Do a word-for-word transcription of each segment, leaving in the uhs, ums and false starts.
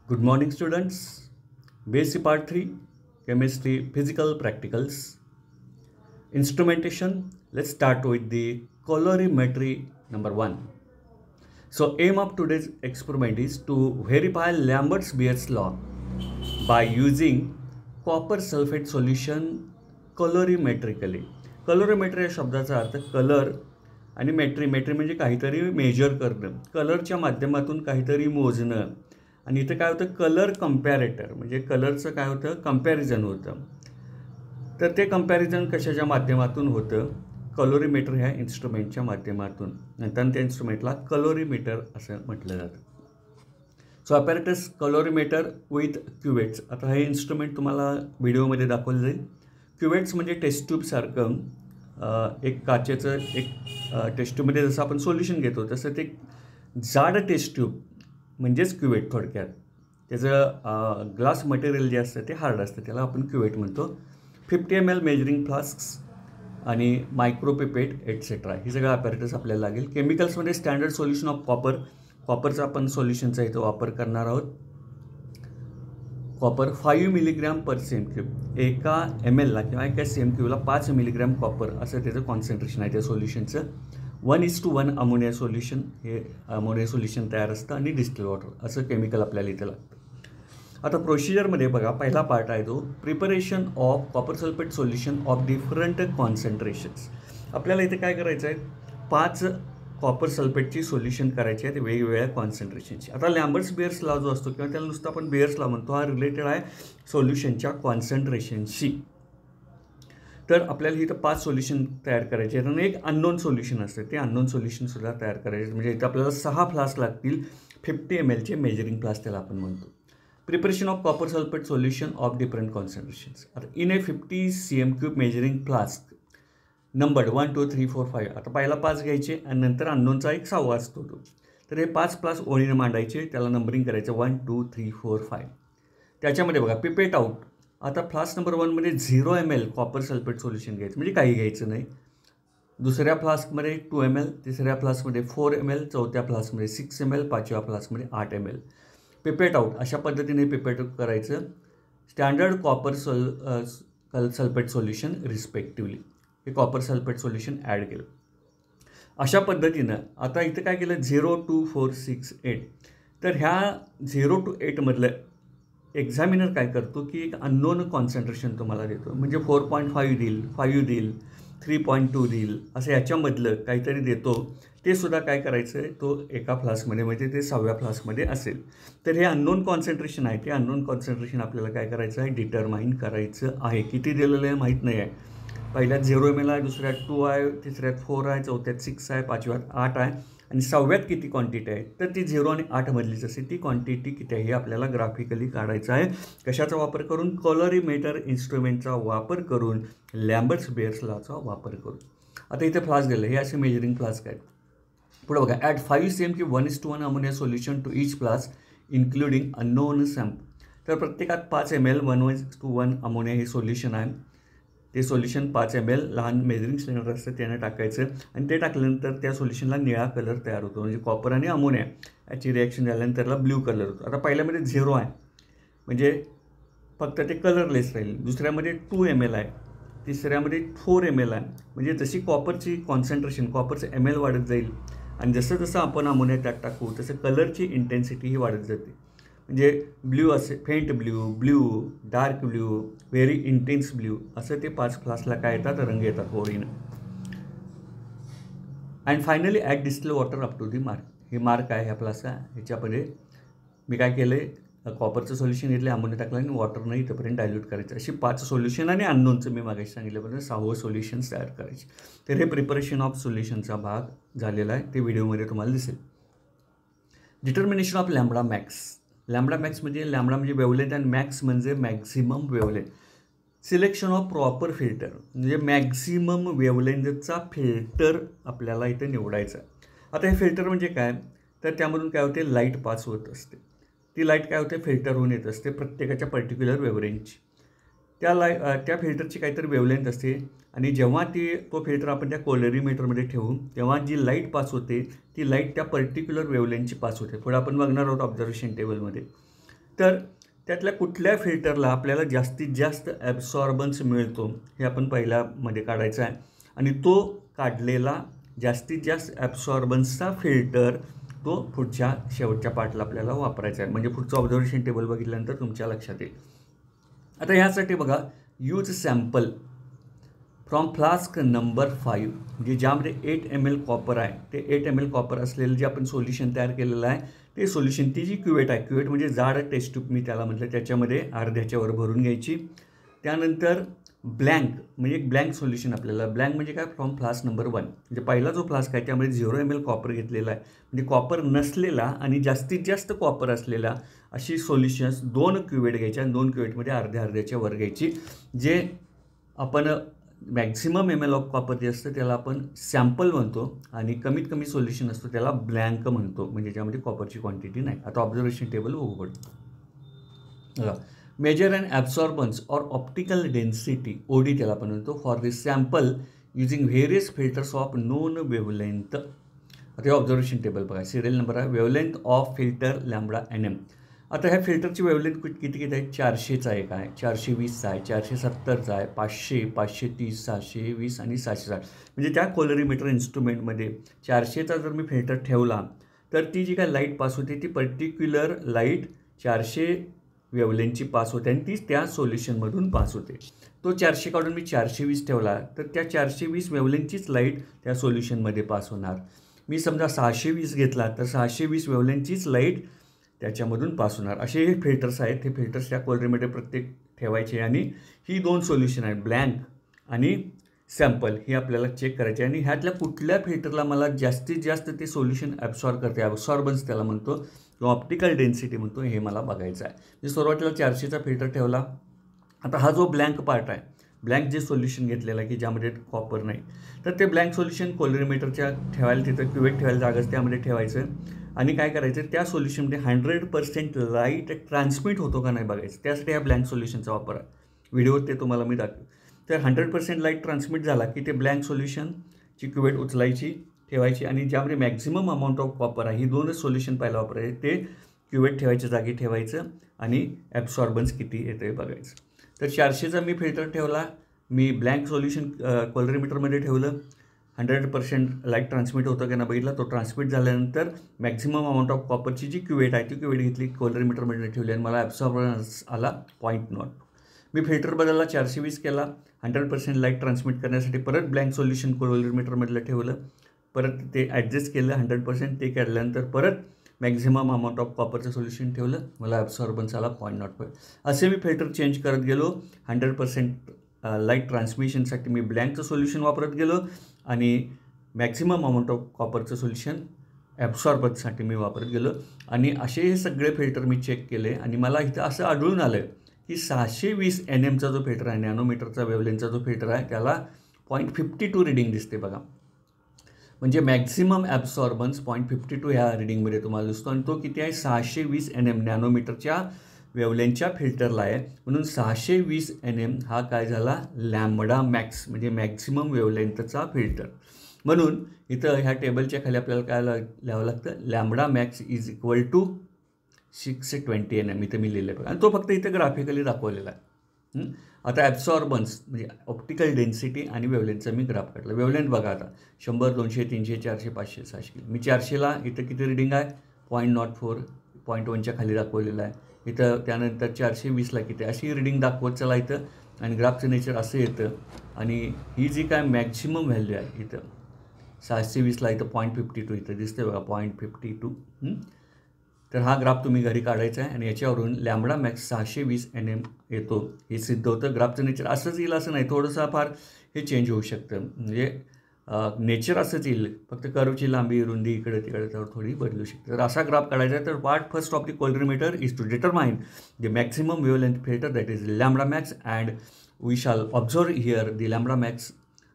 Good morning, students. B S c Part three, Chemistry, Physical Practicals. Instrumentation. Let's start with the colorimetry number one. So, aim of today's experiment is to verify Lambert's-Beer's law by using copper sulfate solution colorimetrically. Colorimetry या शब्दाचा अर्थ colour आणि मेट्री मेट्री म्हणजे काहीतरी major करणं, कलरच्या माध्यमातून काहीतरी मोजणं. आणि इथं काय होतं, कलर कंपॅरेटर म्हणजे कलरचं काय होतं, कंपॅरिझन होतं. तर ते कंपॅरिझन कशाच्या माध्यमातून होतं, कलोरीमीटर ह्या इन्स्ट्रुमेंटच्या माध्यमातून. नंतर त्या इन्स्ट्रुमेंटला कलोरीमीटर असं म्हटलं जातं. So apparatus colorimeter with cuvettes. आता हे इन्स्ट्रुमेंट तुम्हाला व्हिडिओमध्ये दाखवलं जाईल. क्युवेट्स म्हणजे टेस्ट ट्यूबसारखं एक काचेचं एक टेस्ट ट्यूबमध्ये जसं आपण सोल्युशन घेतो तसं ते जाड टेस्ट ट्यूब म्हणजेच क्युवेट. थोडक्यात त्याचं ग्लास मटेरियल जे असतं ते हार्ड असतं, त्याला आपण क्युवेट म्हणतो. Fifty M L measuring flasks आणि मायक्रोपिपेट एटसेट्रा ही सगळं अपॅरेटस आपल्याला लागेल. केमिकल्समध्ये स्टँडर्ड सोल्युशन ऑफ कॉपर. कॉपरचा आपण सोल्युशनचा इथं वापर करणार आहोत. Copper five milligram per C M cube. एका एम एलला किंवा एका सी एम क्यूबला पाच मिलीग्रॅम कॉपर असं त्याचं कॉन्सन्ट्रेशन आहे त्या सोल्युशनचं. One is to one ammonia solution, हे अमोनिया सोल्युशन तयार असतं आणि डिस्टिल वॉटर असं केमिकल आपल्याला इथं लागतं. आता प्रोसिजरमध्ये बघा, पहिला पार्ट आहे तो preparation of copper sulphate solution of different concentrations. आपल्याला इथे काय करायचं आहे, पाच कॉपर सल्फेटची सोल्युशन करायची आहे ते वेगवेगळ्या कॉन्सन्ट्रेशनची. आता लॅम्बर्ट्स बेअर्स लॉ जो असतो किंवा त्याला नुसतं आपण बेअर्स लॉ म्हणतो, हा रिलेटेड आहे सोल्युशनच्या कॉन्सन्ट्रेशनशी. तर आपल्याला इथं पाच सोल्युशन तयार करायचे आहेत आणि एक अननोन सोल्युशन असतं, ते अननोन सोल्युशनसुद्धा तयार करायचे. म्हणजे इथं आपल्याला सहा फ्लास्क लागतील, फिफ्टी एम एलचे मेजरिंग फ्लास्क त्याला आपण म्हणतो. Preparation of copper sulphate solution of different concentrations. आता in a fifty C M cube measuring flask numbered one two three four five. आता पहिला पाच घ्यायचे आणि नंतर अननोनचा एक सहावा असतो तो. तर हे पाच फ्लास्क ओळीने मांडायचे, त्याला नंबरिंग करायचं one two three four five. त्याच्यामध्ये बघा पिपेट आउट. आता फ्लास्क नंबर वनमध्ये zero M L copper sulphate solution घ्यायचं, म्हणजे काही घ्यायचं नाही. दुसऱ्या फ्लास्कमध्ये टू एम एल, तिसऱ्या फ्लास्कमध्ये फोर एम एल, चौथ्या फ्लास्कमध्ये सिक्स एम एल, पाचव्या फ्लास्कमध्ये आठ एम एल. पिपेट आउट अशा पद्धतीने पिपेट आउट करायचं. Standard copper sol sulphate solution respectively. हे कॉपर सल्फेट सोल्युशन ॲड केलं अशा पद्धतीनं. आता इथं काय केलं, zero two four six eight. तर ह्या झिरो टू एटमधलं एक्झामिनर काय करतो की एक अननोन कॉन्सन्ट्रेशन तुम्हाला देतो, म्हणजे फोर पॉईंट फाईव्ह देईल, फाईव्ह देईल, थ्री पॉईंट टू देईल, असं याच्यामधलं काहीतरी देतो. ते सुद्धा काय करायचं आहे, तो एका फ्लास्कमध्ये म्हणजे ते सहाव्या फ्लास्कमध्ये असेल. तर हे अननोन कॉन्सन्ट्रेशन आहे, ते अननोन कॉन्सन्ट्रेशन आपल्याला काय करायचं आहे, डिटरमाइन करायचं आहे. किती दिलेलं आहे माहीत नाही आहे. पहिल्यात झिरो एम एल आहे, दुसऱ्यात टू आहे, तिसऱ्यात फोर आहे, चौथ्यात सिक्स आहे, पाचव्यात आठ आहे आणि सहाव्यात किती क्वांटिटी आहे, तर ती झिरो आणि आठमधलीच असेल. ती क्वांटिटी किती आहे हे आपल्याला ग्राफिकली काढायचं आहे. कशाचा वापर करून, कलोरीमीटर इन्स्ट्रुमेंटचा वापर करून, लॅम्बर्ट्स बेअर्स लॉचा वापर करून. आता इथे फ्लास्क दिलं, हे असे मेजरिंग फ्लास्क आहेत. पुढे बघा, ॲट फाईव्ह सी एम की one is to one ammonia solution to each flask including unknown sample. तर प्रत्येकात पाच M L one is to one ammonia हे सोल्युशन आहे. ते सोल्युशन पाच एम एल लहान मेजरिंग सिलेंडर असतं त्याने टाकायचं आणि ते टाकल्यानंतर त्या सोल्युशनला निळा कलर तयार होतो, म्हणजे कॉपर आणि अमोनिया याची रिॲक्शन झाल्यानंतर त्याला ब्ल्यू कलर होतो. आता पहिल्यामध्ये झिरो आहे म्हणजे फक्त ते कलरलेस राहील. दुसऱ्यामध्ये टू एम एल आहे, तिसऱ्यामध्ये फोर एम एल आहे. म्हणजे जशी कॉपरची कॉन्सन्ट्रेशन, कॉपरचं एम एल वाढत जाईल आणि जसं जसं आपण अमोनिया त्यात टाकू तसं कलरची इंटेन्सिटी ही वाढत जाते. म्हणजे ब्ल्यू असे faint blue, blue, dark blue, very intense blue असं ते पाच फ्लास्कला काय येतात, रंग येतात ओळीनं. And finally add distil water up to the mark. हे मार्क आहे ह्या फ्लास्कचा. ह्याच्यामध्ये मी काय केलं आहे, कॉपरचं सोल्युशन घेतलं, अमोनिया टाकलं आणि वॉटरनं इथंपर्यंत डायल्यूट करायचं. अशी पाच सोल्युशन आणि अननोनचं मी मागाशी सांगितल्यापर्यंत सहावं सोल्युशन्स तयार करायचे. तर हे प्रिपरेशन ऑफ सोल्युशनचा भाग झालेला आहे, ते व्हिडिओमध्ये तुम्हाला दिसेल. Determination of lambda max. Lambda max म्हणजे लॅम्बडा म्हणजे वेवलेंथ आणि मॅक्स म्हणजे maximum wavelength. Selection of proper filter म्हणजे मॅक्झिमम वेवलेंथचा फिल्टर आपल्याला इथे निवडायचा. आता हे फिल्टर म्हणजे काय, तर त्यामधून काय होते, लाईट पास होत असते. ती लाईट काय होते, फिल्टर होऊन येत असते प्रत्येकाच्या पर्टिक्युलर वेवलेंथची. त्या लाय त्या फिल्टरची काहीतरी वेवलेंथ असते आणि जेव्हा ती तो फिल्टर आपण त्या कलोरीमीटरमध्ये ठेवू तेव्हा जी लाईट पास होते ती लाईट त्या पर्टिक्युलर वेवलेंथची पास होते. पुढे आपण बघणार आहोत ऑब्झर्वेशन टेबलमध्ये. तर त्यातल्या कुठल्या फिल्टरला आपल्याला जास्तीत जास्त ॲब्सॉर्बन्स मिळतो हे आपण पहिल्यामध्ये काढायचं आहे आणि तो काढलेला जास्तीत जास्त ॲब्सॉर्बन्सचा फिल्टर तो पुढच्या शेवटच्या पार्टला आपल्याला वापरायचा आहे. म्हणजे पुढचं ऑब्झर्वेशन टेबल बघितल्यानंतर तुमच्या लक्षात येईल. आता ह्यासाठी बघा, use sample from flask number five, म्हणजे ज्यामध्ये एट एम एल कॉपर आहे, ते एट एम एल कॉपर असलेलं जे आपण सोल्युशन तयार केलेलं आहे ते सोल्युशन, ती जी क्युवेट आहे, क्युवेट म्हणजे जाड टेस्ट ट्यूब मी त्याला म्हटलं, त्याच्यामध्ये अर्ध्याच्या वर भरून घ्यायची. त्यानंतर ब्लँक म्हणजे एक ब्लँक सोल्युशन आपल्याला, ब्लँक म्हणजे काय, फ्रॉम फ्लास्क नंबर वन, म्हणजे पहिला जो फ्लास्क आहे त्यामध्ये झिरो एम एल कॉपर घेतलेला आहे, म्हणजे कॉपर नसलेला आणि जास्तीत जास्त कॉपर असलेला अशी सोल्युशन्स दोन क्युवेट घ्यायच्या आणि दोन क्युवेटमध्ये अर्ध्या अर्ध्याच्या वर घ्यायची. जे आपण maximum M L of copper जे असतं त्याला आपण सॅम्पल म्हणतो आणि कमीत कमी सोल्युशन असतो त्याला ब्लँक म्हणतो, म्हणजे ज्यामध्ये कॉपरची क्वांटिटी नाही. आता ऑब्झर्वेशन टेबल बघू पडतो. Measure and absorbance or optical density, O D त्याला आपण म्हणतो, for this sample using various filters of known wavelength. आता हे ऑब्झर्वेशन टेबल बघा, सिरियल नंबर आहे, wavelength of filter lambda N M. आता ह्या फिल्टरची वेवलेंथ किती किती आहे, चारशेचा एक आहे, चारशे वीसचा आहे, चारशे सत्तरचा आहे, पाचशे, पाचशे तीस, सहाशे वीस आणि सहाशे साठ. म्हणजे त्या कोलरीमीटर इन्स्ट्रुमेंटमध्ये चारशेचा जर मी फिल्टर ठेवला तर ती जी काय लाईट पास होते ती पर्टिक्युलर लाईट चारशे वेवलेंथची पास होते आणि ती त्या सोल्युशनमधून पास होते. तो चारशे काढून मी चारशे वीस ठेवला तर त्या चारशे वीस वेवलेंथचीच लाईट त्या सोल्युशनमध्ये पास होणार. मी समजा सहाशे वीस घेतला तर सहाशे वीस वेवलेंथचीच लाईट त्याच्यामधून पास होणार. असे हे फिल्टर्स आहेत, हे फिल्टर्स त्या कोलरीमध्ये प्रत्येक ठेवायचे आणि ही दोन सोल्युशन आहेत, ब्लँक आणि सॅम्पल, ही आपल्याला चेक करायची आणि ह्यातल्या कुठल्या फिल्टरला मला जास्तीत जास्त ते सोल्युशन ॲब्सॉर्ब करते, ॲब्सॉर्बन्स त्याला म्हणतो किंवा ऑप्टिकल डेन्सिटी म्हणतो, हे मला बघायचं आहे. मी सुरुवातीला चारशेचा फिल्टर ठेवला. आता हा जो ब्लँक पार्ट आहे, ब्लँक जे सोल्युशन घेतलेलं आहे की ज्यामध्ये कॉपर नाही, तर ते ब्लँक सोल्युशन कोलरीमीटरच्या ठेवायला, तिथं क्युवेट ठेवायला जागाच त्यामध्ये ठेवायचं आणि काय करायचं, त्या सोल्युशनमध्ये हंड्रेड पर्सेंट लाईट ट्रान्समिट होतो का नाही बघायचं. त्यासाठी ह्या ब्लँक सोल्युशनचा वापर आहे. व्हिडिओत ते तुम्हाला मी दाखव. तर हंड्रेड पर्सेंट लाईट ट्रान्समिट झाला की ते ब्लँक सोल्युशनची क्युवेट उचलायची, ठेवायची आणि ज्यामध्ये मॅक्झिमम अमाऊंट ऑफ कॉपर आहे, ही दोनच सोल्युशन पहिला वापरायचे, ते क्युवेट ठेवायच्या जागी ठेवायचं आणि ॲब्सॉर्बन्स किती येतं बघायचं. तर चारशेचा मी फिल्टर ठेवला, मी ब्लँक सोल्युशन कोलरीमीटरमध्ये ठेवलं, हंड्रेड पर्सेंट लाईट ट्रान्समिट होतं का ना बघितला. तो ट्रान्समिट झाल्यानंतर मॅक्झिमम अमाऊंट ऑफ कॉपरची जी क्युवेट आहे ती क्युवेट घेतली, कोलरीमीटरमध्ये ठेवली आणि मला ॲब्सॉर्बन्स आला पॉईंट नॉट. मी फिल्टर बदलला, चारशे वीस केला, हंड्रेड पर्सेंट लाईट ट्रान्समिट करण्यासाठी परत ब्लँक सोल्युशन कोलरीमीटरमधलं ठेवलं, परत ते ॲडजस्ट केलं हंड्रेड पर्सेंट, ते काढल्यानंतर परत मॅक्झिमम अमाऊंट ऑफ कॉपरचं सोल्युशन ठेवलं, मला ॲब्सॉर्बन्स आला पॉईंट नॉट फाईव्ह. असे मी फिल्टर चेंज करत गेलो. हंड्रेड पर्सेंट लाईट ट्रान्समिशनसाठी मी ब्लँकचं सोल्युशन वापरत गेलो आणि मॅक्झिमम अमाऊंट ऑफ कॉपरचं सोल्युशन ॲब्सॉर्बन्ससाठी मी वापरत गेलो आणि असे हे सगळे फिल्टर मी चेक केले आणि मला इथं असं आढळून आलं की सहाशे वीस एन एमचा जो फिल्टर आहे, नॅनोमीटरचा वेवलेंथचा जो फिल्टर आहे, त्याला पॉईंट फिफ्टी टू रिडिंग दिसते बघा. म्हणजे maximum absorbance point fifty two ह्या रिडिंगमध्ये तुम्हाला दिसतो आणि तो किती आहे, सहाशे वीस एन एम नॅनोमीटरच्या वेवलेंथच्या फिल्टरला आहे. म्हणून सहाशे वीस एन एम हा काय झाला, लॅम्बडा मॅक्स म्हणजे मॅक्झिमम वेवलेंथचा फिल्टर. म्हणून इथं ह्या टेबलच्या खाली आपल्याला काय लिहावं लागतं, lambda max is equal to six twenty N M इथं मी लिहिलं आहे आणि तो फक्त इथं ग्राफिकली दाखवलेला आहे. आता ॲब्सॉर्बन्स म्हणजे ऑप्टिकल डेन्सिटी आणि वेवलेंथचा मी ग्राफ काढला. वेवलेंथ बघा आता शंभर, दोनशे, तीनशे, चारशे, पाचशे, सहाशे. मी चारशेला इथं किती रिडिंग आहे, पॉईंट नॉट फोर, पॉईंट वनच्या खाली दाखवलेलं आहे. इथं त्यानंतर चारशे वीसला किती अशी रिडिंग दाखवत चला इथं आणि ग्राफचं नेचर असं येतं आणि ही जी काय मॅक्झिमम व्हॅल्यू आहे इथं सहाशे वीसला इथं पॉईंट फिफ्टी टू इथं दिसते बघा, पॉईंट फिफ्टी टू. तर हा ग्राफ तुम्ही घरी काढायचा आहे आणि याच्यावरून लॅम्बडा मॅक्स सहाशे वीस एन एम येतो हे सिद्ध होतं. ग्राफचं नेचर असंच येईल असं नाही, थोडंसं फार हे चेंज होऊ शकतं. म्हणजे नेचर असंच येईल, फक्त कर्वची लांबी, रुंदी इकडे तिकडे तर थोडी बदलू शकते. तर असा ग्राफ काढायचा आहे. तर part first of the colorimeter is to determine the maximum wavelength filter that is lambda max and we shall observe here the lambda max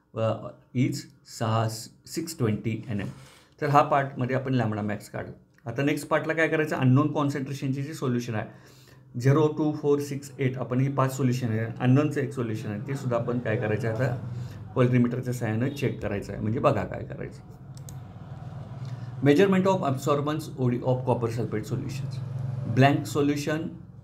is सहा सिक्स ट्वेंटी एन एम. तर हा पार्टमध्ये आपण लॅम्बडा मॅक्स काढलं. आता next पार्टला काय करायचं, अननोन कॉन्सन्ट्रेशनची जी सोल्युशन आहे zero two four six eight, आपण ही पाच सोल्युशन आहे, अननोनचं एक सोल्युशन आहे, ते सुद्धा आपण काय करायचं आहे आता कोलरीमीटरच्या सहाय्यानं चेक करायचं आहे. म्हणजे बघा काय करायचं. Measurement of absorbance OD of copper sulphate solutions. Blank solution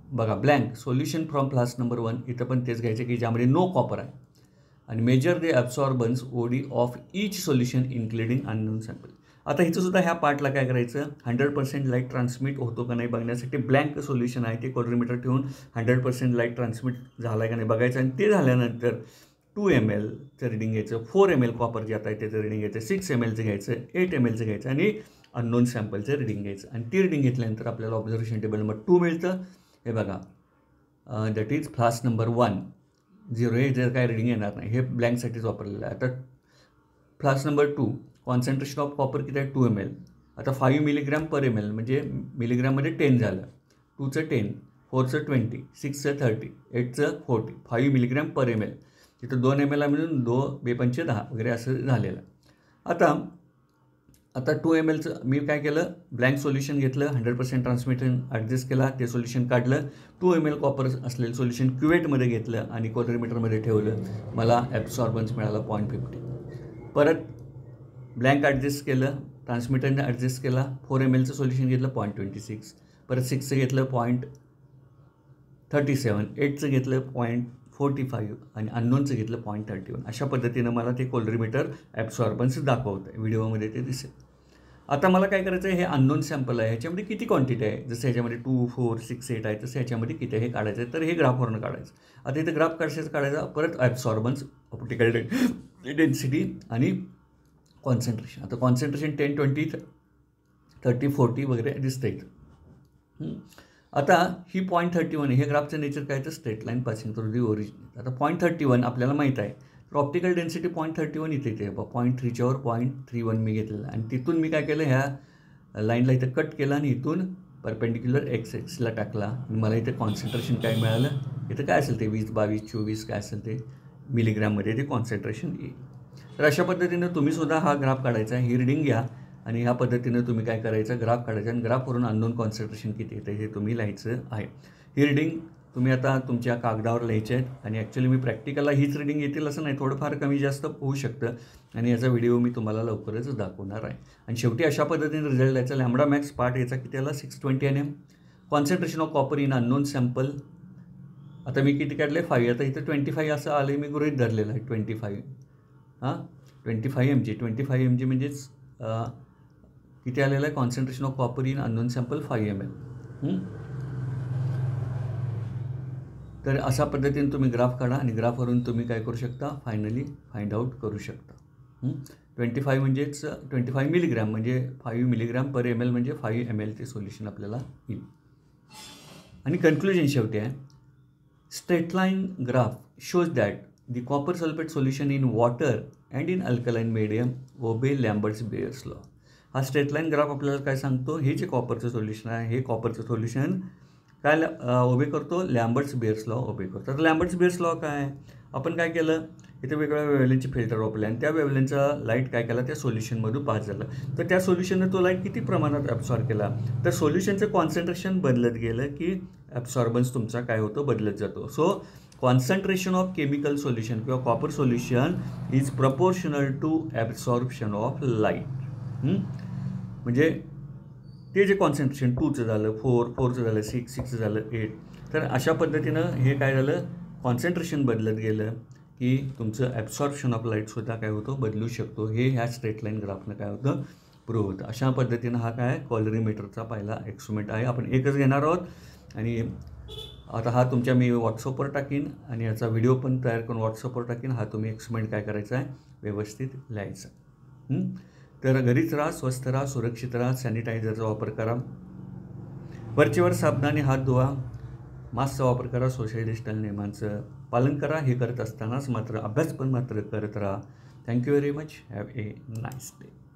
बघा blank solution from flask number one, इथं पण तेच घ्यायचं की ज्यामध्ये नो कॉपर आहे. आणि measure the absorbance OD of each solution including unknown sample. आता हिचं सुद्धा ह्या पार्टला काय करायचं, हंड्रेड पर्सेंट लाईट ट्रान्समिट होतो का नाही बघण्यासाठी ब्लँक सोल्युशन आहे ते कॉलरीमीटर ठेवून हंड्रेड पर्सेंट लाईट ट्रान्समिट झाला आहे का नाही बघायचं. आणि ते झाल्यानंतर टू एम एलचं रिडिंग घ्यायचं, फोर एम एल कॉपर जे आता आहे त्याचं रिडिंग घ्यायचं, सिक्स एम एलचं घ्यायचं, एट एम एलचं घ्यायचं आणि अननोन सॅम्पलचं रिडिंग घ्यायचं. आणि ती रिडिंग घेतल्यानंतर आपल्याला ऑब्झर्वेशन टेबल नंबर टू मिळतं. हे बघा that is flask number one zero, हे जर काय रिडिंग येणार नाही, हे ब्लँकसाठीच वापरलेलं आहे. आता flask number two concentration of copper किती आहे, टू एम एल. आता five milligram per M L म्हणजे मिलीग्रॅममध्ये टेन झालं, टूचं टेन, फोरचं ट्वेंटी, सिक्सचं थर्टी, एटचं forty, five milligram per M L. तिथं दोन एम एल मिळून दो बेपंचे दहा वगैरे असं झालेलं. आता आता टू एम एलचं मी काय केलं, ब्लँक सोल्युशन घेतलं, हंड्रेड पर्सेंट ट्रान्समिशन ॲडजस्ट केला, ते सोल्युशन काढलं, टू एम एल कॉपर असलेलं सोल्युशन क्युवेटमध्ये घेतलं आणि कॉलरीमीटरमध्ये ठेवलं, मला ॲब्सॉर्बन्स मिळाला पॉईंट फिफ्टी. परत ब्लँक ॲडजस्ट केलं, ट्रान्समिटरने ॲडजस्ट केला, फोर एम एलचं सोल्युशन घेतलं पॉईंट ट्वेंटी सिक्स, परत सिक्सचं घेतलं पॉईंट थर्टी सेवन, एटचं घेतलं पॉईंट फोर्टी फाईव्ह आणि अननोनचं घेतलं पॉईंट थर्टी वन. अशा पद्धतीनं मला ते कॉलरीमीटर ॲब्सॉर्बन्स दाखवतं आहे, व्हिडिओमध्ये ते दिसेल. आता मला काय करायचं आहे, हे अननोन सॅम्पल आहे, ह्याच्यामध्ये किती क्वांटिटी आहे, जसं ह्याच्यामध्ये टू फोर सिक्स एट आहे तसं ह्याच्यामध्ये किती आहे हे काढायचं आहे. तर हे ग्राफवरनं काढायचं. आता इथं ग्राफ कशाचं काढायचा, परत ॲब्सॉर्बन्स, ऑप्टिकल डेन्सिटी आणि कॉन्सन्ट्रेशन. आता concentration ten twenty thirty forty वगैरे दिसतं इथं. आता ही पॉईंट थर्टी वन, हे ग्राफचं नेचर काय तर straight line passing through the origin. आता पॉईंट थर्टी वन आपल्याला माहीत आहे, तर optical density point thirty one इथे इथे पॉईंट थ्रीच्यावर पॉईंट थ्री वन मी घेतलेलं आणि तिथून मी काय केलं, ह्या लाईनला इथं कट केला आणि इथून परपेंडिक्युलर एक्स एक्सला टाकला आणि मला इथं कॉन्सन्ट्रेशन काय मिळालं, इथं काय असेल ते वीस बावीस चोवीस काय असेल ते मिलीग्रॅममध्ये ते कॉन्सन्ट्रेशन येईल. तर अशा पद्धतीनं तुम्हीसुद्धा हा ग्राफ काढायचा, ही रिडिंग घ्या आणि ह्या पद्धतीनं तुम्ही काय करायचं, ग्राफ काढायचं आणि ग्राफवरून अननोन कॉन्सन्ट्रेशन किती येतं हे तुम्ही लिहायचं आहे. ही रिडिंग तुम्ही आता तुमच्या कागदावर लिहायचे आहेत आणि ॲक्च्युली मी प्रॅक्टिकलला हीच रिडिंग येतील असं नाही, थोडंफार कमी जास्त होऊ शकतं आणि याचा व्हिडिओ मी तुम्हाला लवकरच दाखवणार आहे. आणि शेवटी अशा पद्धतीने रिझल्ट द्यायचा. लॅम्बडा मॅक्स पार्ट याचा किती आला, six twenty N M. Concentration of copper in unknown sample, आता मी किती काढले, फाईव्ह. आता इथं ट्वेंटी फाईव्ह असं आलं, मी गृहीत धरलेलं आहे ट्वेंटी फाईव्ह. हां twenty five M G twenty five M G म्हणजेच किती आलेलं आहे, concentration of copper in unknown sample five M L. तर अशा पद्धतीने तुम्ही ग्राफ काढा आणि ग्राफवरून तुम्ही काय करू शकता, फायनली फाइंड आउट करू शकता. ट्वेंटी फाईव्ह म्हणजेच ट्वेंटी फाईव्ह मिलीग्रॅम म्हणजे five milligram per M L म्हणजे फाईव्ह एम एल ते सोल्युशन आपल्याला येईल. आणि कन्क्लुजन शेवटी आहे, straight line graph shows that the copper sulphate solution in water and in alkaline medium obey Lambert's Beer's law. हा straight line graph आपल्याला काय सांगतो, हे जे कॉपरचं सोल्युशन आहे हे कॉपरचं सोल्युशन काय ओबे करतो, लॅम्बर्ट्स बेअर्स लॉ ओबे करतो. तर लॅम्बर्ट्स बेअर्स लॉ काय आहे, आपण काय केलं, इथे वेगवेगळ्या वेव्हलेंथचे फिल्टर वापरले आणि त्या वेव्हलेंथचा लाईट काय केला त्या सोल्युशनमधून पास झाला. तर त्या सोल्युशनने तो लाईट किती प्रमाणात ॲब्सॉर्ब केला, तर सोल्युशनचं कॉन्सन्ट्रेशन बदलत गेलं की ॲब्सॉर्बन्स तुमचा काय होतो, बदलत जातो. So concentration of chemical solution किंवा copper solution is proportional to absorption of light. म्हणजे ते जे कॉन्सन्ट्रेशन टूचं झालं, फोर फोरचं झालं, सिक्स सिक्सचं झालं, एट. तर अशा पद्धतीनं हे काय झालं, कॉन्सन्ट्रेशन बदलत गेलं की तुमचं ॲब्सॉर्प्शन ऑफ लाईटसुद्धा काय होतो, बदलू शकतो. हे ह्या स्ट्रेट लाईन ग्राफनं काय होतं, प्रूव्ह होतं. अशा पद्धतीनं हा काय कॉलरीमीटरचा पहिला एक्सपेरिमेंट आहे. आपण एकच घेणार आहोत आणि आता हा तुमच्या मी व्हॉट्सअपवर टाकीन आणि याचा व्हिडिओ पण तयार करून व्हॉट्सअपवर टाकीन. हा तुम्ही एक्सपेरिमेंट काय करायचा आहे, व्यवस्थित लिहायचा. तर घरीच राहा, स्वस्थ राहा, सुरक्षित राहा, सॅनिटायझरचा वापर करा, वरचेवर साबणाने हात धुवा, मास्कचा वापर करा, सोशल डिस्टन्स नियमांचं पालन करा. हे करत असतानाच मात्र अभ्यास पण मात्र करत राहा. Thank you very much. Have a nice day.